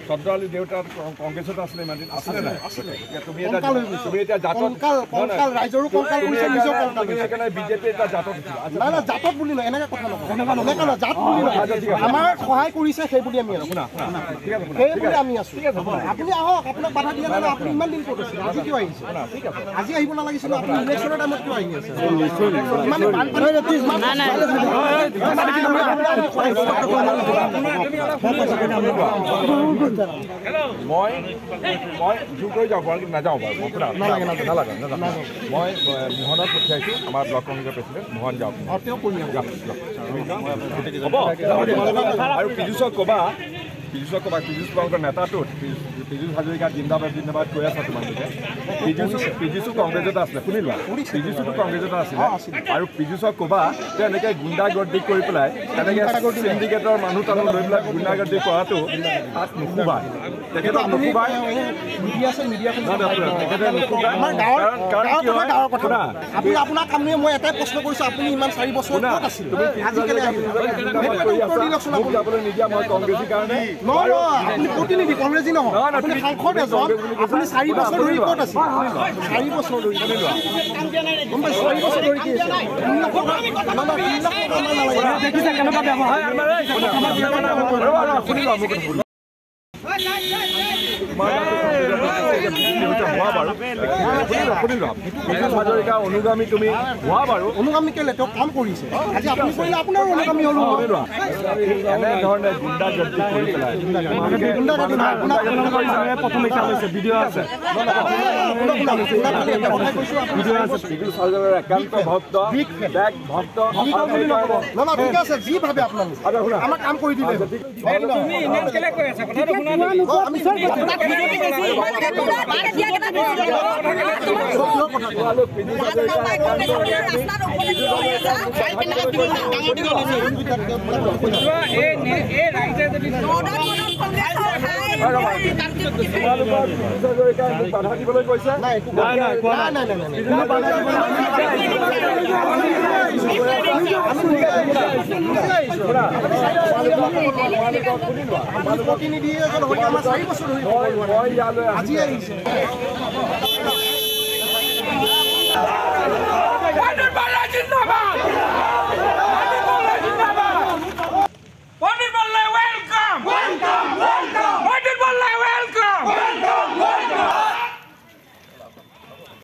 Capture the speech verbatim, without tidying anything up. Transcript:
চন্দ্ৰালী দেউতা কংগ্ৰেছত আছিলে ইমান দিন আছিলে নাই তুমি এটা তুমি এতিয়া জাতত ৰাইজৰো কংকাল কৰিছে নিজৰ কংকাল তুমি সেইকাৰণে বিজেপি এটা জাতত নাই নাই জাতত বুলি নহয় এনেকৈ কথা নকওঁ এনেকৈ নহয় জাত বুলি নহয় আমাৰ সহায় কৰিছে সেই বুলি আমি আছোঁ সেই বুলি আমি আছোঁ আপুনি আহক আপোনাক বাধা দিয়া নাই আপুনি ইমান দিন ক'ত আছিলে আজি কিয় আহিছে আজি আহিব নালাগিছিল আপুনি ইলেকশ্যনৰ টাইমত কিয় আহি আছে মানে মই মই জোৰ কৰি যাওঁ বাৰু নাযাওঁ বাৰু নালাগে নালাগে নালাগে মই মোহনক পঠিয়াইছোঁ আমাৰ ব্লক কংগ্ৰেছৰ প্ৰেচিডেণ্ট মোহন যাওক হ'ব আৰু পীযুষক ক'বা পীযুষক ক'বা পীযুষ তোমালোকৰ নেতাটোত পীযুষ হাজৰিকা জিন্দাবাদ জিন্দাবাদ কৈ আছা তোমালোকে পীযুষ পীযুষো কংগ্ৰেছত আছিলে শুনি লোৱা পীযুষতো কংগ্ৰেছত আছিলে আৰু পীযুষক ক'বা যে এনেকৈ গুণ্ডাগৰ্দি কৰি পেলাই তেনেকৈ চিণ্ডিকেটৰ মানুহ তালৈ লৈ পেলাই গুণ্ডাগৰ্দি কৰাটো তাত নুশুবাই তেখেতক নুশুবাই আপোনাৰ কাম নিয়ে মই এটাই প্ৰশ্ন কৰিছোঁ আপুনি ইমান চাৰি বছৰ ক'ত আছিল যাবলৈ নিদিয়া মই কংগ্ৰেছৰ কাৰণে নহয় আপুনি প্ৰতিনিধি কংগ্ৰেছী নহয় আপুনি সাংসদ এজন আপুনি চাৰি বছৰ ধৰি ক'ত আছে চাৰি বছৰ ধৰি গম পাইছে চাৰি বছৰ ধৰি কি আছে দেখিছে কেনেকুৱা ব্যৱহাৰ হাজৰিকা অনুগামী তুমি হোৱা বাৰু অনুগামী কেলে তেওঁ কাম কৰিছে আজি আপুনি কৰিলে আপোনাৰো অনুগামী হ'ল এনেধৰণে গুণ্ডাগৰ্দি কৰি পেলাই একান্ত ভক্ত ভক্ত ঠিক আছে যি ভাবে আপোনালোক আমাক কাম কৰি দিলে বাধা দিবলৈ কৈছে প্ৰতিনিধি এজন হৈ আমাৰ চাৰি বছৰ আজি আহিছে জিন্দাবাদ